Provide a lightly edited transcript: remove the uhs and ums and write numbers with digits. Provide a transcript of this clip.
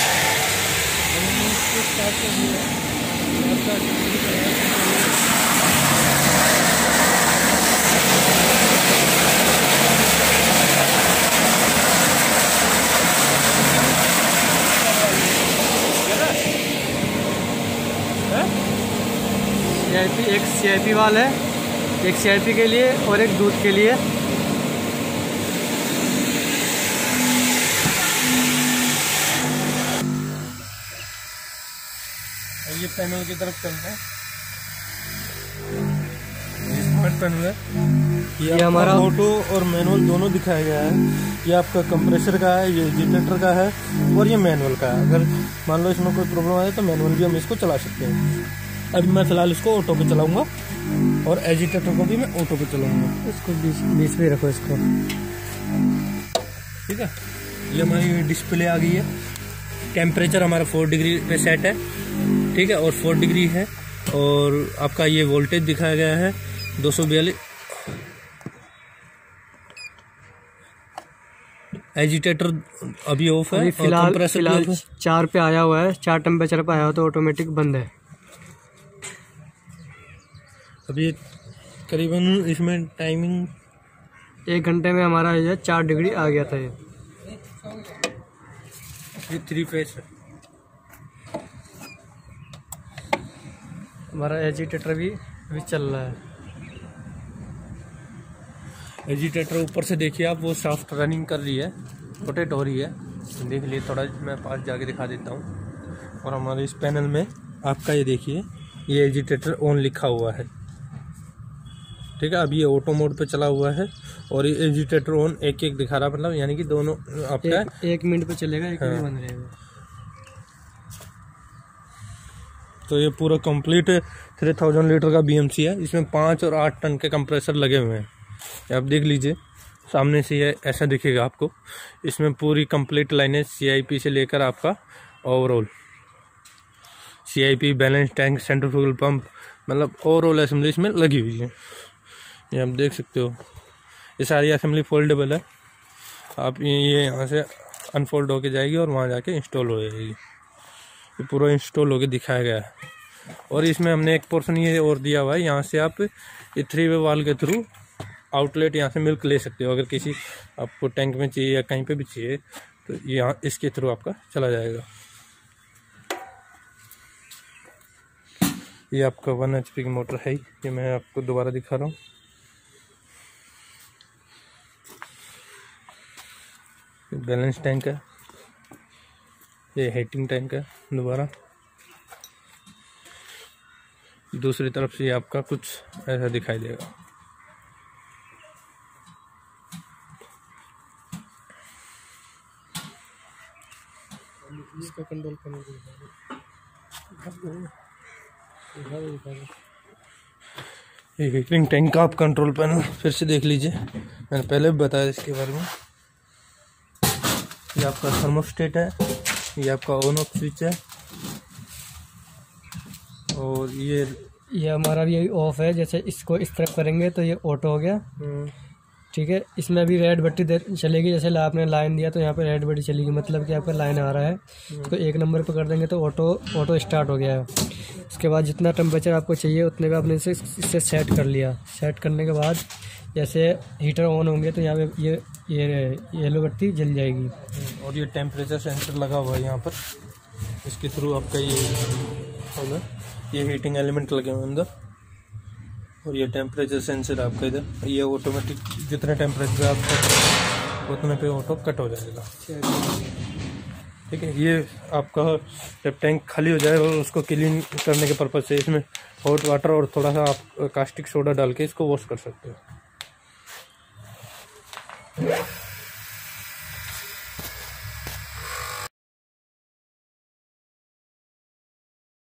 एक CIP वाल है, एक CIP के लिए और एक दूध के लिए। ये पैनल की तरफ चलते हैं। स्मार्ट पैनल है, ये हमारा ऑटो और मैनुअल दोनों दिखाया गया है। ये आपका कंप्रेसर का है, ये एजिटेटर का है और ये मैनुअल का है। अगर मान लो इसमें कोई प्रॉब्लम आए तो मैनुअल भी हम इसको चला सकते हैं। अभी मैं फिलहाल इसको ऑटो पे चलाऊंगा और एजिटेटर को भी मैं ऑटो पे चलाऊंगा। इसको बीच में रखो इसको, ठीक है। ये हमारी डिस्प्ले आ गई है। टेम्परेचर हमारा 4 डिग्री पे सेट है, ठीक है, और 4 डिग्री है। और आपका ये वोल्टेज दिखाया गया है 242। एजिटेटर अभी ऑफ है। फिलहाल 4 पे आया हुआ है, 4 टेम्परेचर पे आया हो तो ऑटोमेटिक बंद है। अभी करीबन इसमें टाइमिंग 1 घंटे में हमारा ये 4 डिग्री आ गया था। ये 3 फेस है। हमारा एजिटेटर भी अभी चल रहा है। एजिटेटर ऊपर से देखिए आप, वो सॉफ्ट रनिंग कर रही है, रोटेट हो रही है। देख लिए, थोड़ा मैं पास जाके दिखा देता हूँ। और हमारे इस पैनल में आपका ये देखिए, ये एजिटेटर ऑन लिखा हुआ है, ठीक है। अभी ये ऑटो मोड पे चला हुआ है और ये एजिटेटर ऑन एक एक दिखा रहा है, मतलब यानी कि दोनों आपका 1 मिनट पे चलेगा, 1 मिनट बंद रहेगा। तो ये पूरा कंप्लीट 3000 लीटर का BMC है। इसमें 5 और 8 टन के कंप्रेसर लगे हुए हैं। आप देख लीजिए, सामने से ये ऐसा दिखेगा आपको। इसमें पूरी कंप्लीट लाइनें CIP से लेकर आपका overall CIP, balance tank, centrifugal pump, मतलब ओवरऑल असेंबली इसमें लगी हुई है। ये आप देख सकते हो। ये सारी असेंबली फोल्डेबल है। आप ये यहाँ से अनफोल्ड होके जाएगी और वहाँ जाके इंस्टॉल हो जाएगी। ये पूरा इंस्टॉल होके दिखाया गया है। और इसमें हमने एक पोर्शन ये और दिया हुआ है, यहाँ से आप ये 3 वे वाल्व के थ्रू आउटलेट यहाँ से मिल्क ले सकते हो। अगर किसी आपको टैंक में चाहिए या कहीं पे भी चाहिए तो यहाँ इसके थ्रू आपका चला जाएगा। ये आपका 1 HP की मोटर है। ये मैं आपको दोबारा दिखा रहा हूँ। बैलेंस टैंक है, ये हीटिंग टैंक है। दोबारा दूसरी तरफ से आपका कुछ ऐसा दिखाई देगा। इसका कंट्रोल करने के ये हीटिंग टैंक का आप कंट्रोल पैनल फिर से देख लीजिए, मैंने पहले भी बताया इसके बारे में। ये आपका थर्मोस्टेट है, ये आपका ऑन ऑफ स्विच है। और ये हमारा भी ऑफ है। जैसे इसको इस तरफ करेंगे तो ये ऑटो हो गया, ठीक है। इसमें अभी रेड बत्ती चलेगी। जैसे आपने लाइन दिया तो यहाँ पे रेड बत्ती चलेगी, मतलब कि आपका लाइन आ रहा है। इसको 1 नंबर पे कर देंगे तो ऑटो स्टार्ट हो गया है। उसके बाद जितना टेम्परेचर आपको चाहिए उतने पे आपने इससे सेट कर लिया। सेट करने के बाद जैसे हीटर ऑन होंगे तो यहाँ पे ये येलो बत्ती जल जाएगी। और ये टेम्परेचर सेंसर लगा हुआ है यहाँ पर, इसके थ्रू आपका ये हीटिंग एलिमेंट लगे हुए अंदर। और ये टेम्परेचर सेंसर आपका इधर। ये ऑटोमेटिक जितने टेम्परेचर आप उतने पे ऑटो कट हो जाएगा, ठीक है। ये आपका जब टैंक खाली हो जाए और उसको क्लीन करने के पर्पज से इसमें हॉट वाटर और थोड़ा सा आप कास्टिक सोडा डाल के इसको वॉश कर सकते हो।